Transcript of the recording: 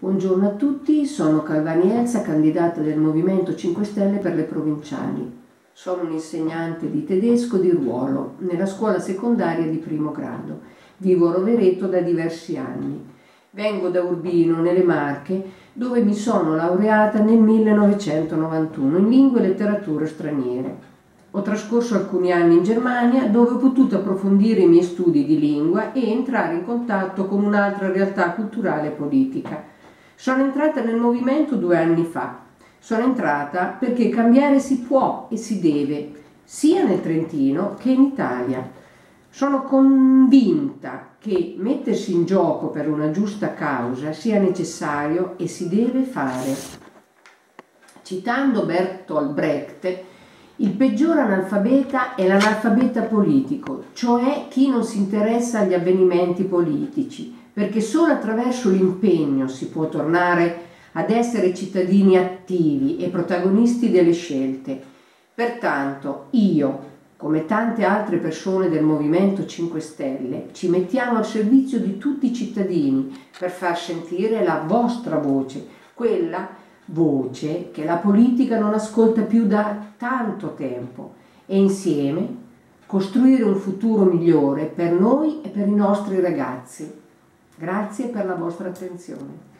Buongiorno a tutti, sono Calvani Elsa, candidata del Movimento 5 Stelle per le provinciali. Sono un'insegnante di tedesco di ruolo nella scuola secondaria di primo grado. Vivo a Rovereto da diversi anni. Vengo da Urbino, nelle Marche, dove mi sono laureata nel 1991 in lingue e letterature straniere. Ho trascorso alcuni anni in Germania, dove ho potuto approfondire i miei studi di lingua e entrare in contatto con un'altra realtà culturale e politica. Sono entrata nel movimento 2 anni fa. Sono entrata perché cambiare si può e si deve, sia nel Trentino che in Italia. Sono convinta che mettersi in gioco per una giusta causa sia necessario e si deve fare. Citando Bertolt Brecht, il peggior analfabeta è l'analfabeta politico, cioè chi non si interessa agli avvenimenti politici, perché solo attraverso l'impegno si può tornare ad essere cittadini attivi e protagonisti delle scelte. Pertanto io, come tante altre persone del Movimento 5 Stelle, ci mettiamo al servizio di tutti i cittadini per far sentire la vostra voce, quella voce che la politica non ascolta più da tanto tempo, e insieme costruire un futuro migliore per noi e per i nostri ragazzi. Grazie per la vostra attenzione.